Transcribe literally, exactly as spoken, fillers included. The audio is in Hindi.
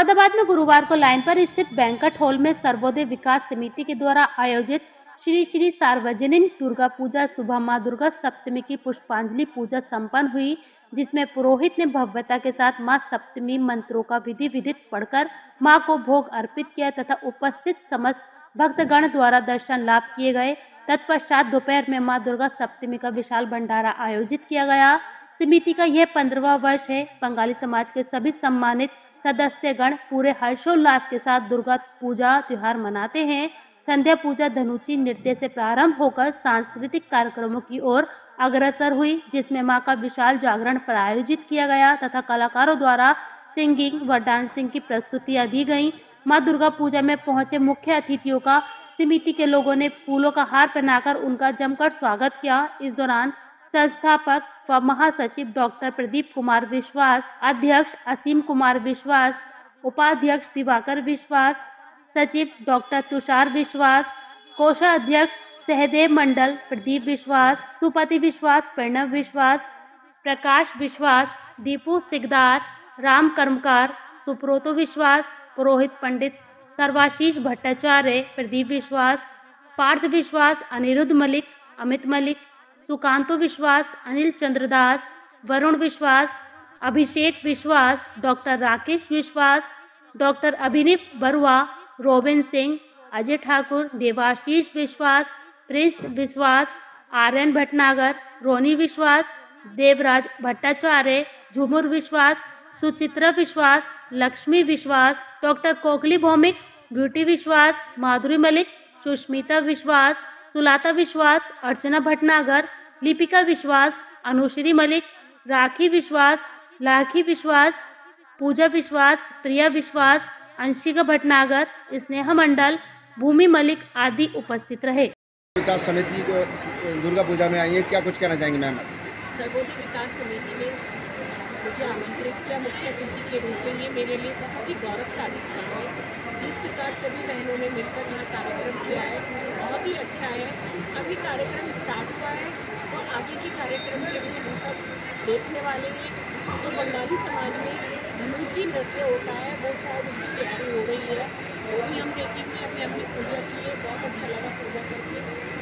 मुरादाबाद में गुरुवार को लाइन पर स्थित बैंक्वेट हॉल में सर्वोदय विकास समिति के द्वारा आयोजित श्री श्री सार्वजनिक दुर्गा पूजा सुबह मां दुर्गा सप्तमी की पुष्पांजलि पूजा संपन्न हुई, जिसमें पुरोहित ने भव्यता के साथ मां सप्तमी मंत्रों का विधि विधित पढ़कर मां को भोग अर्पित किया तथा उपस्थित समस्त भक्तगण द्वारा दर्शन लाभ किए गए। तत्पश्चात दोपहर में मां दुर्गा सप्तमी का विशाल भंडारा आयोजित किया गया। समिति का यह पंद्रहवां वर्ष है। बंगाली समाज के सभी सम्मानित सदस्यगण पूरे हर्षोल्लास के साथ दुर्गा पूजा त्योहार मनाते हैं। संध्या पूजा धनुची नृत्य से प्रारंभ होकर सांस्कृतिक कार्यक्रमों की ओर अग्रसर हुई, जिसमें मां का विशाल जागरण प्रायोजित किया गया तथा कलाकारों द्वारा सिंगिंग व डांसिंग की प्रस्तुतियां दी गईं। मां दुर्गा पूजा में पहुंचे मुख्य अतिथियों का समिति के लोगों ने फूलों का हार पहनाकर उनका जमकर स्वागत किया। इस दौरान संस्थापक व महासचिव डॉक्टर प्रदीप कुमार विश्वास, अध्यक्ष असीम कुमार विश्वास, उपाध्यक्ष दिवाकर विश्वास, सचिव डॉक्टर तुषार विश्वास, कोषाध्यक्ष सहदेव मंडल, प्रदीप विश्वास, सुपति विश्वास, प्रणव विश्वास, प्रकाश विश्वास, दीपू सिकदार, राम कर्मकार, सुब्रतो विश्वास, पुरोहित पंडित सर्वाशीष भट्टाचार्य, प्रदीप विश्वास, पार्थ विश्वास, अनिरुद्ध मलिक, अमित मलिक, सुकांतो विश्वास, अनिल चंद्रदास, वरुण विश्वास, अभिषेक विश्वास, डॉक्टर राकेश विश्वास, डॉक्टर अभिनीत बरुआ, रोबिन सिंह, अजय ठाकुर, देवाशीष विश्वास, प्रिंस विश्वास, आर्यन भटनागर, रोनी विश्वास, देवराज भट्टाचार्य, झुमुर विश्वास, सुचित्रा विश्वास, लक्ष्मी विश्वास, डॉक्टर कोकली भौमिक, ब्यूटी विश्वास, माधुरी मलिक, सुष्मिता विश्वास, सुलाता विश्वास, अर्चना भटनागर, लिपिका विश्वास, अनुश्री मलिक, राखी विश्वास, लाखी विश्वास, पूजा विश्वास, प्रिया विश्वास, अंशिका भटनागर, स्नेहा मंडल, भूमि मलिक आदि उपस्थित रहे। विकास समिति को दुर्गा पूजा में आई है, क्या कुछ कहना चाहेंगे मैम? सर्वोदय विकास समिति में मुझे आमंत्रित किया मुख्य अतिथि के रूप में। ये मेरे लिए बहुत ही गौरवशाली क्षण है। इस प्रकार सभी बहनों ने मिलकर यहाँ कार्यक्रम किया है, बहुत ही अच्छा है। अभी कार्यक्रम स्टार्ट हुआ है तो आगे के कार्यक्रम के लिए हम सब देखने वाले हैं। जो तो बंगाली समाज में धनुची नृत्य होता है वो शायद उसकी तैयारी हो रही है, वो भी हम देखेंगे। अभी हमने पूजा की है, बहुत अच्छा लगा पूजा करके।